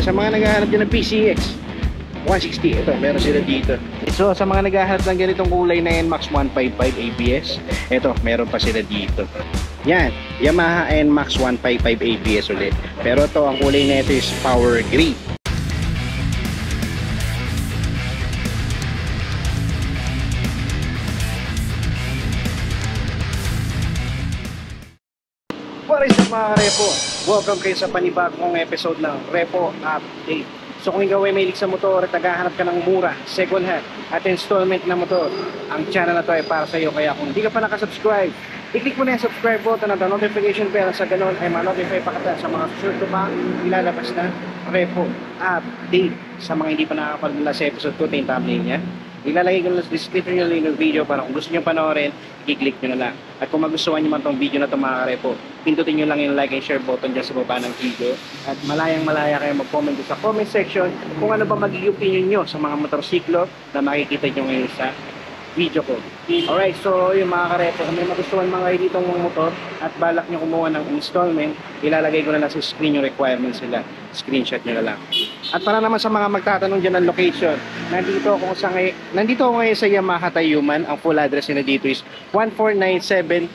sa mga naghahanap din ng PCX 160, ito, meron sila dito. So, sa mga naghahanap ng ganitong kulay na NMAX 155 ABS, ito, meron pa sila dito. Yan, Yamaha NMAX 155 ABS ulit. Pero ito, ang kulay na ito is Power Gray. What is up mga Repo? Welcome kayo sa panibagong episode ng Repo Update. So kung ikaw ay mahilig sa motor at naghahanap ka ng mura, second hand at installment na motor, ang channel na to ay para sa iyo. Kaya kung hindi ka pa nakasubscribe, i-click mo na yung subscribe button at ang notification bell sa ganun ay ma-notify pa kita sa mga susunod pa ilalabas na Repo Update. Sa mga hindi pa nakakapagmula sa episode 2, yung thumbnail niya, ilalagay ko na sa description yung link ng video para kung gusto nyo panoorin, i-click nyo na lang. At kung magustuhan nyo man itong video na ito mga Repo, pindutin nyo lang yung like and share button dyan sa baba ng video. At malayang-malaya kayo mag-comment sa comment section kung ano ba magiging opinion nyo sa mga motorsiklo na makikita nyo ngayon sa video ko. Alright, so yung mga Repo, kung may magustuhan mga kayo ditong mga motor at balak nyo kumuha ng installment, ilalagay ko na lang sa screen yung requirements nila. Screenshot nyo na lang. At para naman sa mga magtatanong dyan ng location, nandito ako ngayon sa Yamaha Tayuman. Ang full address nila dito is 1497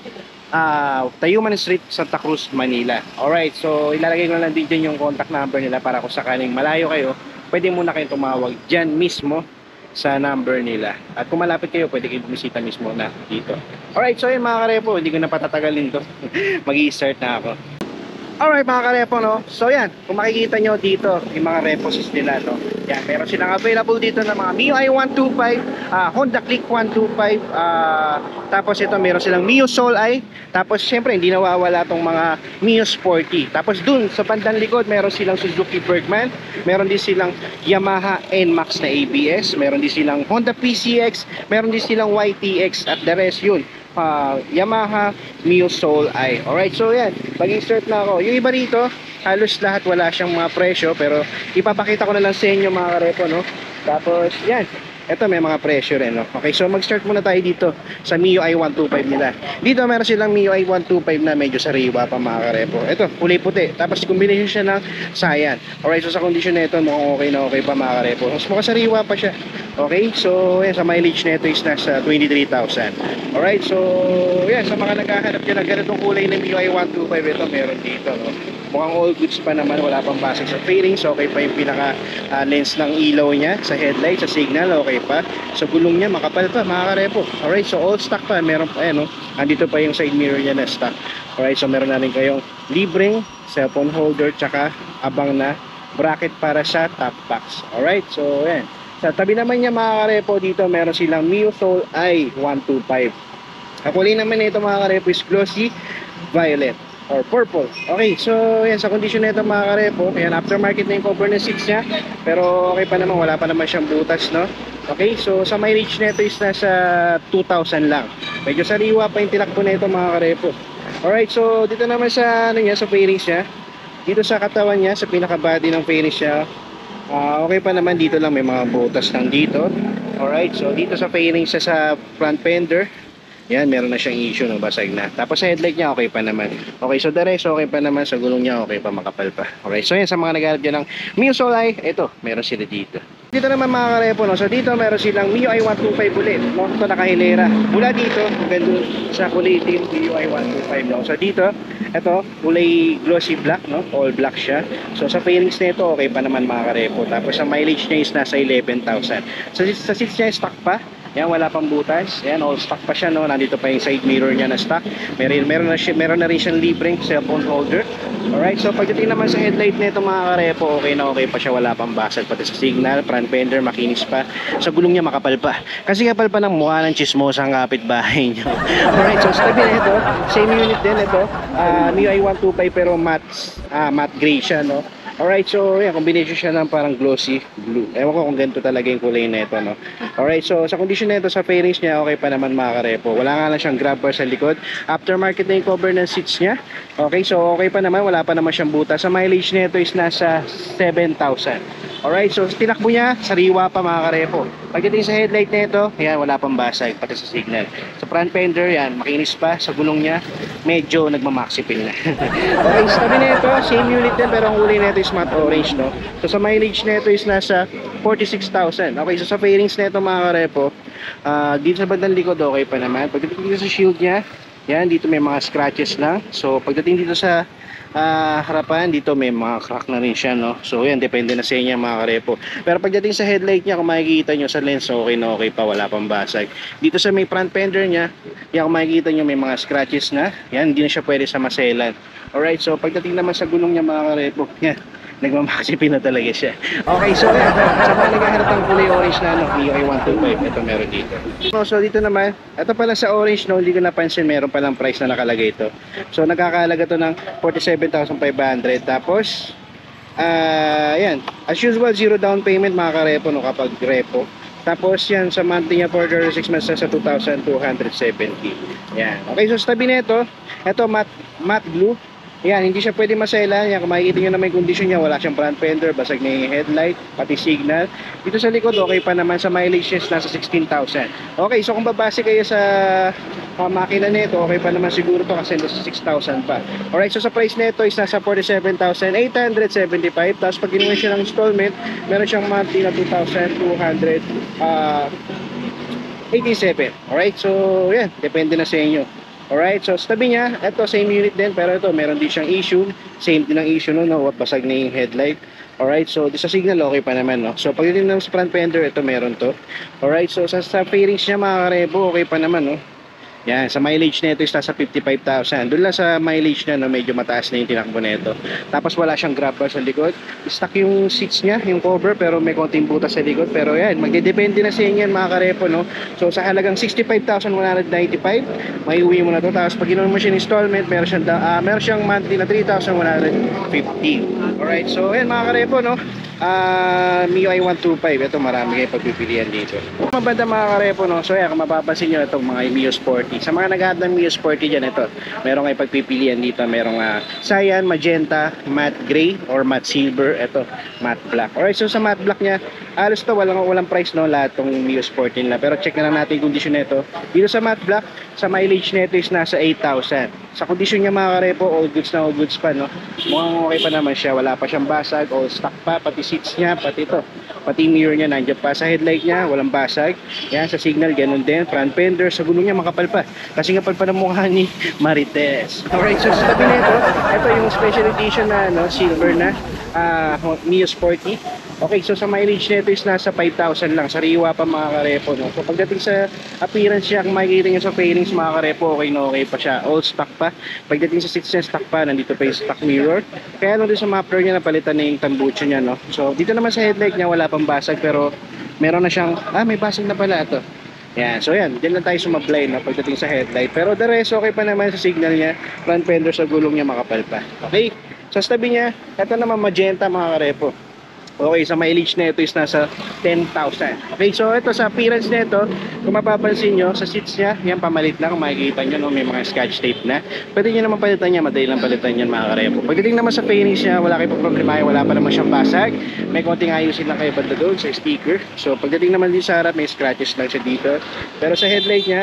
Tayuman Street, Santa Cruz, Manila. Alright, so ilalagay ko na lang din yung contact number nila para kung sakaling malayo kayo, pwede muna kayong tumawag dyan mismo sa number nila. At kung malapit kayo, pwede kayo bumisita mismo na dito. Alright, so yun mga Karepo, hindi ko na patatagalin to. Mag-i-start na ako. Alright mga Karepo, no? So yan, kung makikita nyo dito yung mga repos nila, no? Yan, meron silang available dito ng mga MIUI 125, Honda Click 125, tapos ito meron silang Mio Soul Eye, tapos syempre hindi nawawala tong mga Mio Sporty. Tapos dun sa bandang likod meron silang Suzuki Bergman, meron din silang Yamaha NMAX na ABS, meron din silang Honda PCX, meron din silang YTX at the rest yun. Yamaha Mio Soul Eye. Alright, so yan, mag-insert na ako. Yung iba rito, halos lahat wala siyang mga presyo, pero ipapakita ko na lang sa inyo mga Karepo, no? Tapos yan, eto may mga presyo rin, no? Okay, so mag-start muna tayo dito sa MIUI 125 nila. Dito meron silang MIUI 125 na medyo sariwa pa mga Karepo. Ito, kulay puti. Tapos combination siya ng Cyan. Alright, so sa condition na ito, mukhang okay pa mga Karepo. Mas mukhang sariwa pa siya. Okay, so yan, sa mileage na ito is nasa 23,000. Alright, so yan, sa mga naghahanap dyan ng ganitong kulay na MIUI 125, ito meron dito, no? Mukhang all goods pa naman, wala pang basag sa fairings. Okay pa yung pinaka lens ng ilaw niya, sa headlight, sa signal, okay pa. Sa gulong niya, makapal pa mga Karepo. Alright, so all stock pa, meron pa, no? Andito pa yung side mirror niya na stock. Alright, so meron na rin kayong libreng cellphone holder, tsaka abang na bracket para sa top box. Alright, so yan. Sa tabi naman niya mga Karepo, dito meron silang Mio Soul Eye 125. Ang kulay naman nito mga Karepo is glossy violet or purple. Okay, so yan, sa condition nito mga Karepo, yan, aftermarket na yung cover ng seats niya, pero okay pa naman, wala pa naman siyang butas, no? Okay, so sa mileage nito is nasa 2,000 lang. Medyo sariwa pa yung tinakbo nito mga Karepo. Alright, so dito naman sa ano niya, sa fairings niya, dito sa katawan niya, sa pinaka body ng fairings niya, okay pa naman, dito lang may mga butas lang dito. Alright, so dito sa fairings niya, sa front fender, yan, meron na siyang issue, no, basag na. Tapos sa headlight niya, okay pa naman. Okay, so the rest, okay pa naman. Sa gulong niya, okay pa, makapal pa. Okay, so yan, sa mga naghanap dyan ng Mio Soul Eye, ito, meron sila dito. Dito naman mga Karepo, no, so dito meron silang MIUI 125 ulit, no, ito nakahilera. Mula dito, hanggang sa kulay itim, MIUI 125, no. So dito, ito, kulay glossy black, no, all black siya. So sa fairings na ito, okay pa naman mga Karepo. Tapos sa mileage niya is nasa 11,000. Sa seats niya, stock pa. Yan, wala pang butas. Yan, all stock pa siya, no. Nandito pa yung side mirror niya na stock. Meron na rin siyang libreng cellphone holder. Alright, so pagdating naman sa headlight nito mga Karepo, okay na okay pa siya, wala pang basag, pati sa signal, front fender, makinis pa. Sa gulong niya, makapal pa. Kasi kapal pa ng mukha ng chismosang kapitbahay niyo. Alright, so sa tabi na ito, same unit din ito. MIUI 125 pero matte gray siya, no. Alright, so yan, combination siya ng parang glossy blue. Ewan ko kung ganito talaga yung kulay na ito, no. Alright, so sa condition na ito, sa fairings niya, okay pa naman mga Karepo. Wala nga lang siyang grab bar sa likod. Aftermarket na yung cover ng seats niya. Okay, so okay pa naman, wala pa naman siyang butas. Sa mileage na ito is nasa 7,000. Alright, so tinakbo niya, sariwa pa mga Karepo. Pagdating sa headlight na ito, yan, wala pang basag, pati sa signal. Sa front fender, yan, makinis pa. Sa gulong niya, medyo nagmamaxipil na. Okay, sa tabi na ito, same unit din, pero ang kulay na ito is is matte orange, no? So sa mileage nito is nasa 46,000. Okay, so sa fairings nito mga karepo, dito sa bandang likod okay pa naman. Pagdating dito sa shield niya, yan, dito may mga scratches lang. So pagdating dito sa harapan, dito may mga crack na rin siya, no? So yan, depende na sa inyo mga karepo. Pero pagdating sa headlight niya, kung makikita nyo sa lens, okay na okay pa, wala pang basag. Dito sa may front fender niya, yan, kung makikita nyo may mga scratches na. Yan, hindi na siya pwede sa maselan. Alright, so pagdating naman sa gulong niya mga karepo, yan, nagmamaxipi na talaga siya. Okay, so yan, sa mga naghahanap ng kulay orange na MIUI 125, ito meron dito. So dito naman, ito pala sa orange, no, hindi ko napansin, meron palang price na nakalagay ito. So nagkakahalaga to ng 47,500. Tapos yan, as usual, zero down payment mga karepo, no, kapag repo. Tapos yan, sa monthly niya for 36 months sa 2,270. Yan. Okay, so sa tabi nito, ito matte blue. Yan, hindi siya pwede masela. Yan, kung makikita nyo na may condition niya, wala siyang front fender, basag na yung headlight, pati signal. Dito sa likod, okay pa naman. Sa mileage niya, nasa 16,000. Okay, so kung babase kayo sa makina nito, okay pa naman siguro to kasi nasa 6,000 pa. Alright, so sa price nito is nasa 47,875. Tapos pag ginawa siya ng installment, meron siyang monthly na 2,287. Alright, so yan, depende na sa inyo. Alright, so sa tabi niya, ito same unit din, pero ito meron din siyang issue. Same din ang issue, no, basag na yung headlight. Alright, so sa signal okay pa naman, no. So pagdating ng sa front fender, ito meron to. Alright, so sa fairings niya mga karebo, okay pa naman, no. Yan, sa mileage nito is nasa 55,000. Doon lang sa mileage niya, no, medyo mataas na yung tinakbo nito. Tapos wala siyang grab bar sa likod. Stuck yung seats niya, yung cover, pero may konting butas sa likod. Pero yan, magdedepende na sa inyo yan mga karepo, no. So sa halagang 65,195, may uwi mo na to. Tapos pag ginawa mo siya installment, meron siyang monthly na 3,150. Alright, so yan mga karepo, no. MIUI 125, ito marami kayo pagpipilian dito. Mabanda mga karepo, no. So yan, kung mapapansin nyo itong mga Mio Sporty, sa mga naghahanap ng Mio Sporty dyan, ito meron kayo pagpipilian dito. Merong cyan, magenta, matte gray or matte silver, ito matte black. Alright, so sa matte black nya, alos to walang price, no, lahat tong Mio Sporty nila. Pero check na lang natin yung condition nito. Dito sa matte black, sa mileage nito is nasa 8,000. Sa condition niya mga karepo, all goods na all goods pa, no. Mukhang okay pa naman siya, wala pa siyang basag, all stock pa, pati seats niya, pati ito, pati mirror niya nandiyan pa. Sa headlight niya, walang basag. Yan, sa signal, ganun din. Front fender, sa gulong niya makapal pa. Kasi kapal pa ng mukha ni Marites. Alright, so sa tabi nito, ito yung special edition na, no, silver na Mio Sporty. Okay, so sa mileage nito is nasa 5,000 lang. Sariwa pa mga karepo, no. So pagdating sa appearance niya, kung makikita niyo sa fairings mga karepo, okay na okay pa siya. All stock pa. Pagdating sa seats niya, stock pa. Nandito pa yung stock mirror. Kaya nandun sa muffler niya, napalitan na yung tambucho niya, no. So dito naman sa headlight niya, wala pang basag, pero meron na siyang, may basag na pala ito. Yan, so yan, din lang tayo sumablay, no, pagdating sa headlight. Pero the rest, okay pa naman sa signal niya. Front fender, sa gulong niya makapal pa. Okay, sa tabi niya, ito naman magenta mga karepo. Okay, sa mileage na ito is nasa 10,000. Okay, so ito sa appearance na ito, kung mapapansin nyo, sa seats niya, yan pamalit lang, kung makikita nyo, no, may mga scotch tape na. Pwede nyo naman palitan niya, madali lang palitan yan mga karepo. Pagdating naman sa fairings niya, wala kayo problema, wala pa naman siyang basag. May konting ayusin lang kayo banda doon sa sticker. So pagdating naman din sa harap, may scratches lang siya dito. Pero sa headlight niya,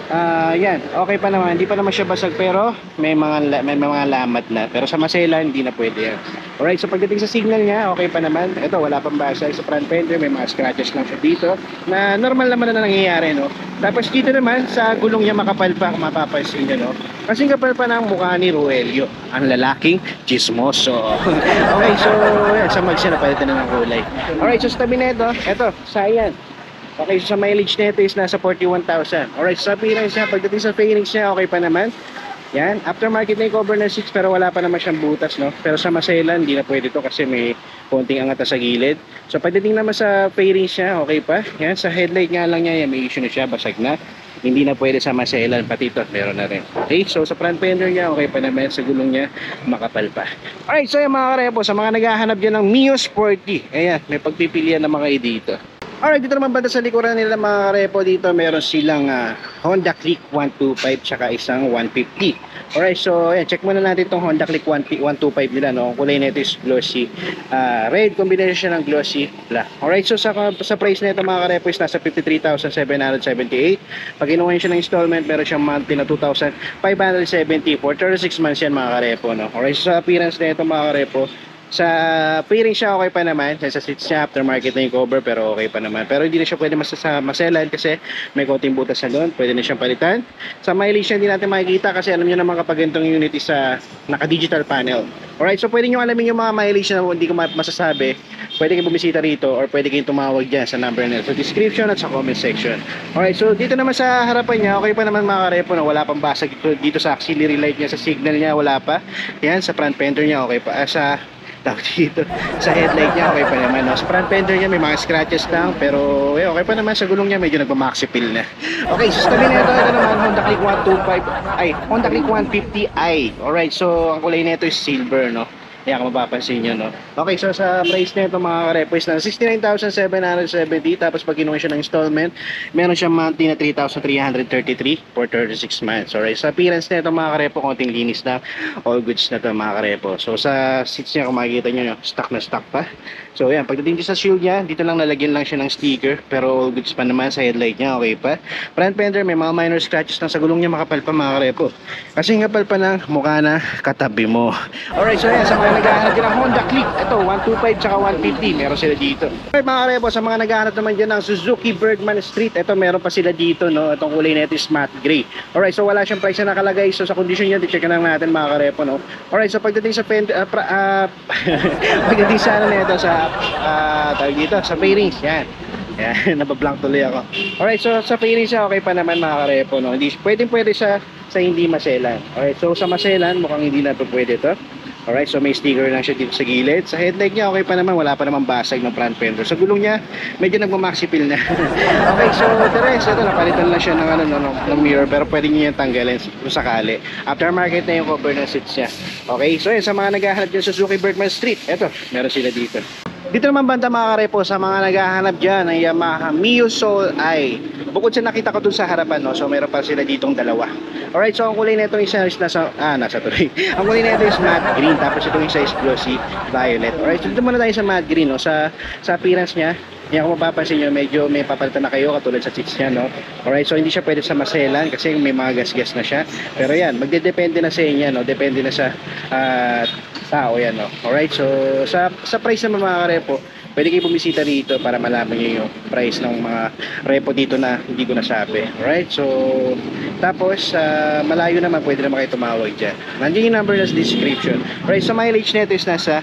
yan, okay pa naman, hindi pa naman siya basag, pero may mga lamat na. Pero sa masela, hindi na pwede yan. Alright, so pagdating sa signal niya, okay pa naman. Ito, wala pang basag sa front fender, may mga scratches lang siya dito na normal naman na nangyayari, no. Tapos dito naman sa gulong niya makapal pa, kung mapapansin niyo, no. Kasi kapal pa ng mukha ni Roelio, ang lalaking chismoso. Okay, so yan, sa mags na palitan na ng kulay. Alright, so sa tabi nito, ito, cyan. Okay, so sa mileage nito is nasa 41,000. Alright, so sa appearance niya, pagdating sa fairings niya, okay pa naman. Yan, aftermarket na yung cover na 6, pero wala pa naman siyang butas, no. Pero sa maselan, hindi na pwede to kasi may konting angat sa gilid. So pagdating naman sa fairings niya, okay pa. Yan, sa headlight nga lang niya, yan, may issue na siya, basag na. Hindi na pwede sa maselan, pati ito, meron na rin. Okay, so sa front fender niya, okay pa naman. Sa gulong niya, makapal pa. Alright, so yung mga karepo, sa mga naghahanap dyan ng Mio Sporty, ayan, may pagpipilian na mga dito. Alright, dito naman banda sa likuran nila mga karepo, dito meron silang Honda Click 125 tsaka isang 150. Alright, so ayan, check muna natin itong Honda Click 125 nila, no. Ang kulay nito is glossy red, combination ng glossy black. Alright, so sa price nito mga karepo is nasa 53,778. Pag inuwi siya ng installment, meron siyang monthly na 2,570 for 36 months yan mga karepo, no. Alright, so sa appearance nito mga karepo, Sa fairing siya, okay pa naman. Sa seats niya, aftermarket na yung cover, pero okay pa naman. Pero hindi na siya pwede maselan kasi may konting butas na doon. Pwede na siyang palitan. Sa mileage hindi natin makikita kasi alam niyo naman kapag ganitong unit is naka-digital panel. Alright, so pwede nyo alamin yung mga mileage na hindi ko masasabi. Pwede kayong bumisita rito or pwede kayong tumawag dyan sa number na sa description at sa comment section. Alright, so dito naman sa harapan niya, okay pa naman mga karepo na wala pang basag dito sa auxiliary light niya, sa signal niya, wala pa. Yan, sa front fender niya, okay pa. Sa dito sa headlight niya okay pa naman, no? Sa front fender niya may mga scratches lang pero okay pa naman. Sa gulong niya medyo nagmamaxi feel na. Okay, so sa tabi nito, ito naman Honda Click 125 ay Honda Click 150i. Alright, so ang kulay nito is silver, no? Kaya kung mapapansin nyo, no? Okay, so sa price nito mga karepo is na 69,770. Tapos pag kinuha siya ng installment, meron siyang monthly na 3,333 for 36 months. Alright, sa appearance nito mga karepo, konting linis na, all goods na to mga karepo. So sa seats niya, kung makikita nyo, stock na stock pa. So yan, pagdating sa shield niya, dito lang nalagyan lang siya ng sticker, pero all goods pa naman. Sa headlight niya, okay pa. Front fender, may mga minor scratches lang. Sa gulong niya makapal pa mga karepo, kasi kapal pa ng mukha na katabi mo. Alright, so yan, sa mga naghahanap dyan ng Honda Click, ito 125 tsaka 150, meron sila dito. Okay mga karepo, sa mga naghahanap naman dyan ng Suzuki Bergman Street, ito meron pa sila dito, no? Itong kulay na ito is matte gray. Alright, so wala siyang price na nakalagay, so sa condition niya, di-check lang natin mga karepo, no? Alright, so pagdating sa pagdating sa ano na ito, sa tawag dito, sa fairings, yan. Yan, nabablank tuloy ako. Alright, so sa fairings siya, okay pa naman mga karepo, no? Hindi, pwede siya sa hindi maselan. Alright, so sa maselan, mukhang hindi na ito pwede ito. Alright, so may sticker lang siya dito sa gilid. Sa headlight niya, okay pa naman. Wala pa naman basag ng front fender. Sa gulong niya, medyo nagmamaxi feel na. Okay, so the rest, ito, napalitan lang siya ng, ng mirror. Pero pwede niyo yung tanggalin kung sakali. Aftermarket na yung cover ng seats niya. Okay, so yun, sa mga naghahanap dyan sa Suzuki Bergman Street, ito, meron sila dito. Dito naman banda mga karepo, sa mga naghahanap dyan ng Yamaha Mio Soul I. Bukod sa nakita ko dun sa harapan, no, so meron pa sila ditong dalawa. Alright, so ang kulay na itong isa is nasa tuloy. Ang kulay na ito is matte green, tapos itong isa is glossy violet. Alright, so dito muna tayo sa matte green, no. Sa appearance niya, yan, kung mapapansin nyo, medyo may papalitan na kayo katulad sa seats niya, no. Alright, so hindi siya pwede sa maselan kasi may mga gas-gas na siya. Pero yan, magdedepende na sa inyo, no. Depende na sa tao yan, no. Alright, so sa price naman mga karepo, pwede kayo bumisita dito para malaman nyo yung price ng mga repo dito na hindi ko nasabi. Alright, so tapos malayo naman, pwede naman kayo tumawag dyan. Nandiyan yung number na sa description. Alright, so mileage nito is nasa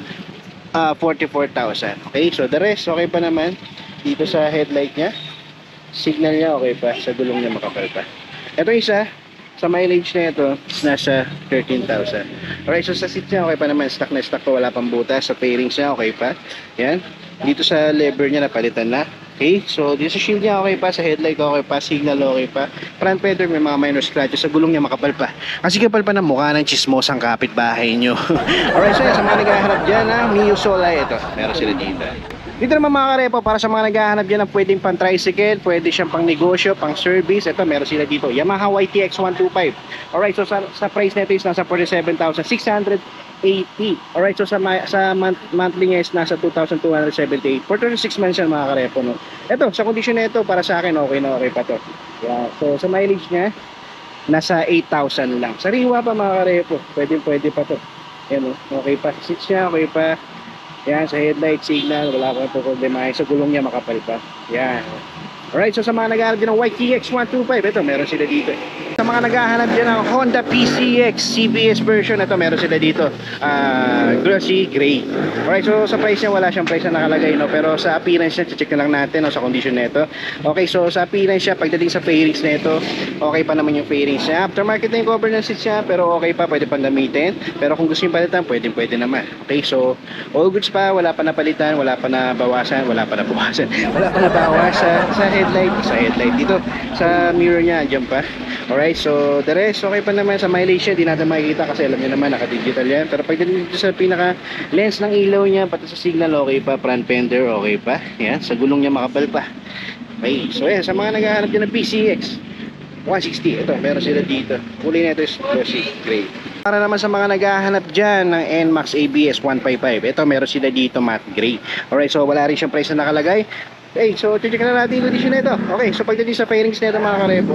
44,000. Okay, so the rest okay pa naman. Dito sa headlight niya, signal niya okay pa, sa gulong niya makapal pa. Ito isa, sa mileage na ito is nasa 13,000. Alright, so sa seat niya okay pa naman, stock na stock pa, wala pang butas. Sa fairings niya okay pa. Yan, dito sa lever niya napalitan na. Okay, so dito sa shield niya okay pa, sa headlight okay pa, signal okay pa. Front fender may mga minor scratches, sa gulong niya makapal pa. Kasi kapal pa ng mukha ng chismosang kapitbahay nyo. Alright, so yan, sa mga naghahanap dyan Mio Soul I, ito, meron sila dito. Dito naman mga karepo, para sa mga naghahanap dyan ng pwedeng pang tricycle, pwede siyang pang negosyo, pang service, ito meron sila dito, Yamaha YTX 125. Alright, so sa price nito is nasa 47,680. Alright, so sa monthly niya is nasa 2,278 for 36 months yan mga karepo, no? Ito, sa condition nito, para sa akin okay na okay pa to. Yeah, so sa mileage niya, nasa 8,000 lang. Sariwa pa mga karepo, pwede pa to. Yan, okay pa, seats niya okay pa. Yan, sa headlight, signal, wala ko problema. Sa gulong niya makapal pa. Yan. Alright, so sa mga naghahanap din ng YTX 125, ito, meron sila dito. Sa mga naghahanap din ng Honda PCX CBS version, ito, meron sila dito. Glossy gray. Alright, so sa price niya, wala siyang price na nakalagay, no? Pero sa appearance niya, check na lang natin, no? Sa condition nito. Okay, so sa appearance niya, pagdating sa fairings nito, okay pa naman yung fairings niya. Aftermarket na yung cover ng seats niya, pero okay pa, pwede pang gamitin. Pero kung gusto yung palitan, pwede naman. Okay, so all goods pa, wala pa napalitan, wala pa na bawasan, wala pa na bawas sa headlight dito sa mirror niya, andyan pa. Alright, so the rest okay pa naman. Sa mileage niya, di natin makikita kasi alam niyo naman naka-digital yan. Pero pagdating dito sa pinaka lens ng ilaw niya, pati sa signal okay pa, front fender okay pa. Yan, sa gulong niya makapal pa. Okay, so yan, sa mga naghahanap din ng PCX 160, ito, meron sila dito. Kulay na ito is glossy gray. Para naman sa mga naghahanap dyan ng NMAX ABS 155, ito, meron sila dito matte gray. Alright, so wala rin siyang price na nakalagay. Okay, so check na natin yung condition nito. Okay, so pagdating sa fairings nito mga karepo,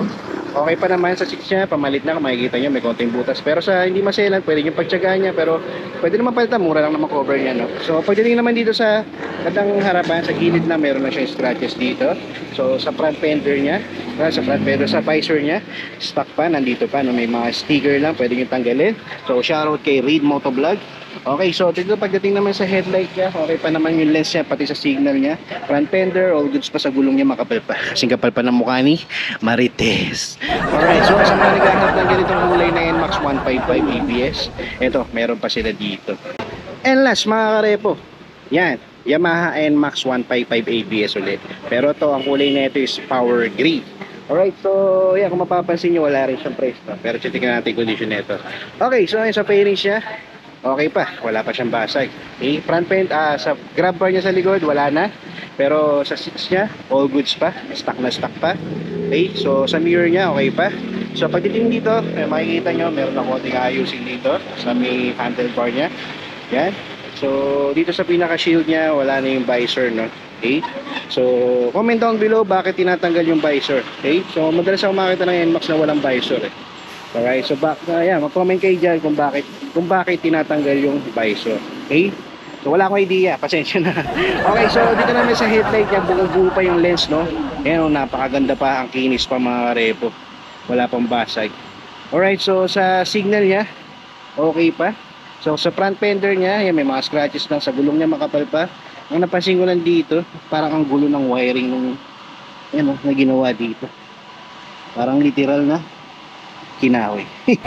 Okay pa naman sa 6 niya, pamalit na, makikita nyo may konting butas. Pero sa hindi maselan, pwede yung pagtsagaan niya, pero pwede naman palitan, mura lang naman cover niya, no? So pagdating naman dito sa katang harapan, sa gilid na meron na siyang scratches dito. So sa front fender niya, sa front fender, sa visor niya, stock pa, nandito pa, no? May mga sticker lang, pwede nyo tanggalin. So shoutout kay Reed Motovlog. Okay, so dito pagdating naman sa headlight niya, okay pa naman yung lens niya, pati sa signal niya. Front fender, all goods pa sa gulong niya, makapal pa. Kasing kapal pa ng mukha ni Marites. Alright, so sa mga naghahanap ng ganitong kulay na NMAX 155 ABS, eto, meron pa sila dito. And last, mga karepo, yan, Yamaha NMAX 155 ABS ulit. Pero to ang kulay na ito is Power Gray. Alright, so yan, kung mapapansin nyo, wala rin siyang presto. Pero tingnan natin yung condition nito. Okay, so sa fairings niya, okay pa, wala pa siyang basag. Okay, front fend, sa grab bar niya sa likod, wala na. Pero sa seats niya, all goods pa, stock na stock pa. Okay, so sa mirror niya, okay pa. So pagdating dito, makikita nyo, meron na konting ayusin dito sa may handlebar niya. Yan. So dito sa pinaka shield niya, wala na yung visor, no? Okay, so comment down below bakit tinatanggal yung visor. Okay, so madalas ako makita ng NMAX na walang visor eh. Alright, so mag-comment kayo dyan kung bakit tinatanggal yung visor. Okay? So wala akong idea, pasensya na. Okay, so dito naman sa headlight niya, buo pa yung lens, no? Ayan, napakaganda pa, ang kinis pa mga repo. Wala pang basag. Alright, so sa signal niya, okay pa. So sa front fender niya, yan, may mga scratches lang sa gulong niya, makapal pa. Ang napansin ko lang dito, parang ang gulo ng wiring nung, yan, no, na ginawa dito. Parang literal na kinahoy.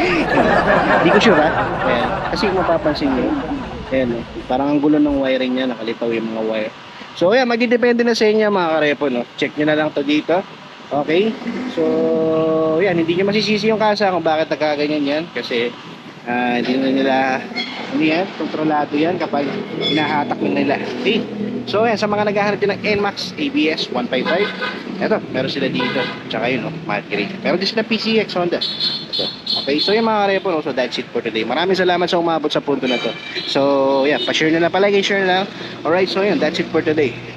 Hindi ko sure, ha? Ayan. Kasi kung mapapansin nyo, ayan, parang ang gulo ng wiring niya, nakalitaw yung mga wire. So ayan, magdidepende na sa inyo mga karepo, no? Check nyo na lang to dito. Okay? So yan, hindi nyo masisisi yung kasa kung bakit nagkaganyan yan. Kasi hindi na nila, hindi yan, kontrolado yan kapag hinahatak na nila. Okay? So ayan, sa mga naghahanap din ng NMAX ABS 155, eto, meron sila dito. Tsaka yun, no, matte gray. Meron din sila PCX Honda. Ito. Okay, so yung mga karepo, no, so that's it for today. Maraming salamat sa umabot sa punto na to. So yeah, pa-share na lang, palagi share na lang. Alright, so yun, that's it for today.